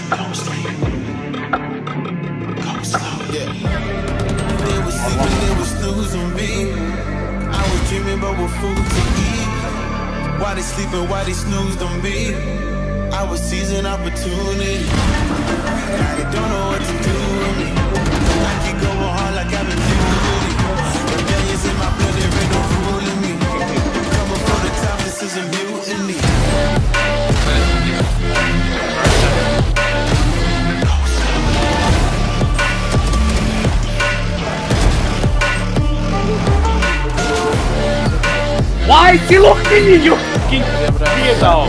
They was sleeping, they was snoozing me. I was dreaming about what food to eat. Why they sleeping, why they snoozed on me? I was seizing opportunity. Now they don't know what to do with me. I keep going hard like I've been puberty. Rebellions in my blood, there ain't no ruling me. Coming for the top, this is a mutiny. Vai se louquinho! Que legal!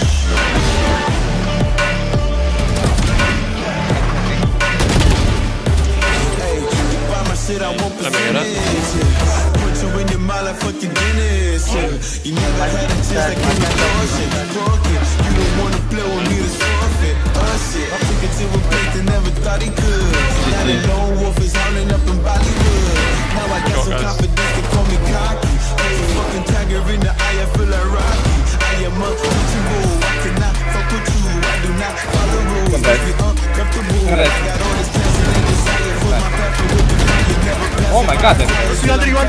Put you in your mind like fucking Dennis. You never had a chance like you got shit. You don't wanna play with me to forfeit. Shit, I took it to a place that never thought he could. Now the lone wolf is howling up in Bollywood. Now I got some confidence, they call me cocky. There's a fucking tiger in the eye, I feel like Rocky. I am untouchable, I cannot fuck with you. I do not follow rules. If you're uncomfortable, I got all this passion and desire for my passion with the fire. Never pass. Oh my god! See another one?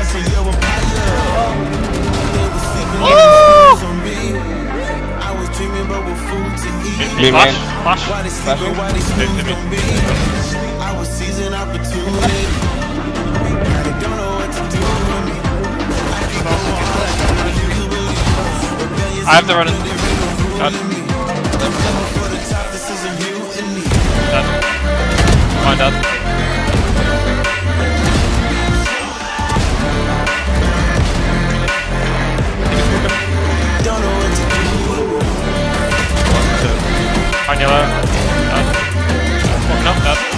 I was dreaming about what food to eat. Flash. Why they sleeping, why they snoozing on me? I was seizing opportunity. Now they don't know what to do with me. I keep going hard like I'm a utility. I have to run it. Got it. For the top, this is a mutiny. Done. Fine, done. Don't know what to do. Fine, yellow. Done. Walking up, done.